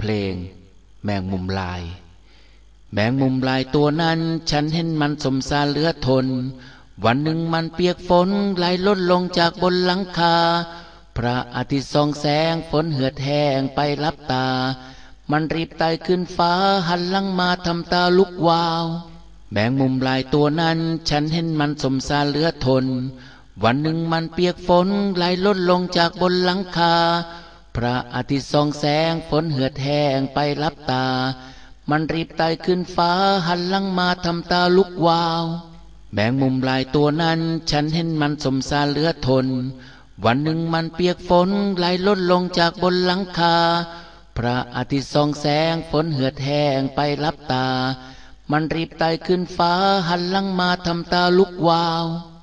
ลงแมงมุมลายแมงมุมลายตัวนั้นฉันเห็นมันสมสารเหลือทนวันหนึ่งมันเปียกฝนไหลล้นลงจากบนหลังคาพระอาทิตย์ส่องแสงฝนเหือดแห้งไปลับตามันรีบไต่ขึ้นฟ้าหันหลังมาทำตาลุกวาวแมงมุมลายตัวนั้นฉันเห็นมันสมสารเหลือทนวันหนึ่งมันเปียกฝนไหลล้นลงจากบนหลังคาพระอาทิตย์ส่องแสงฝนเหือดแห้งไปลับตามันรีบไต่ขึ้นฟ้าหันหลังมาทำตาลุกวาวแมงมุมลายตัวนั้นฉันเห็นมันสมสารเหลือทนวันหนึ่งมันเปียกฝนไหลล้นลงจากบนหลังคาพระอาทิตย์ส่องแสงฝนเหือดแห้งไปลับตามันรีบไต่ขึ้นฟ้าหันหลังมาทำตาลุกวาว